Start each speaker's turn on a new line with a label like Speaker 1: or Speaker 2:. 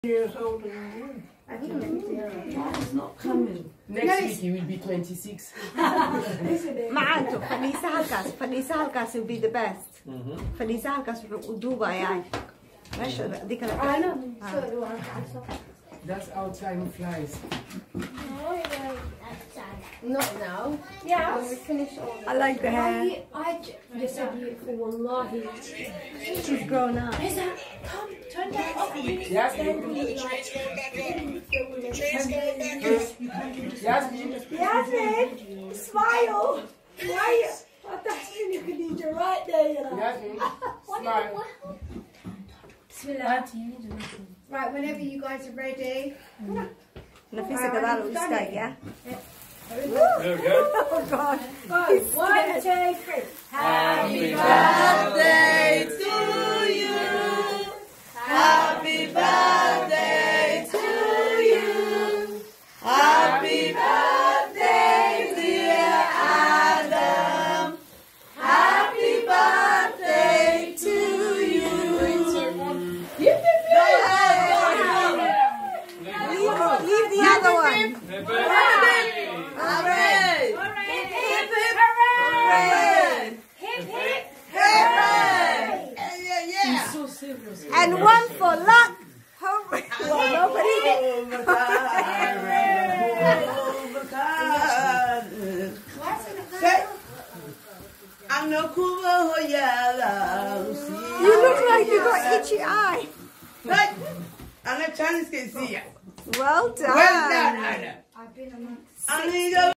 Speaker 1: Years older than you.
Speaker 2: I think
Speaker 1: He's not coming. Next week he will be 26.
Speaker 3: معاته فنيسة هالكاس فنيسة هالكاس will be the best. فنيسة هالكاس ودوبا يعني. ماشي ديك
Speaker 2: I know.
Speaker 1: That's how time flies.
Speaker 2: Not now. Yeah. When we finish all
Speaker 3: I like the hair.
Speaker 2: You're so beautiful, wallahi.
Speaker 3: She's grown up.
Speaker 2: Come, turn that off.
Speaker 1: Yes,
Speaker 2: Yasmin, smile. Why? That's really good. You're right there, you know.
Speaker 1: Yasmin, smile.
Speaker 2: Bismillah. Right, whenever you guys are ready.
Speaker 3: نفيسة كذا ويستاي يا.
Speaker 4: There we go.
Speaker 3: Oh God.
Speaker 2: Go. 1, 2, 3.
Speaker 4: Happy
Speaker 3: birthday to you. Happy birthday to you. Happy birthday, dear Adam. Happy birthday to you. Leave the other one. And one for luck. Well, nobody. You look like you got itchy eye.
Speaker 5: I'm not Chinese can see ya.
Speaker 3: Well done.
Speaker 5: Well done, Anna.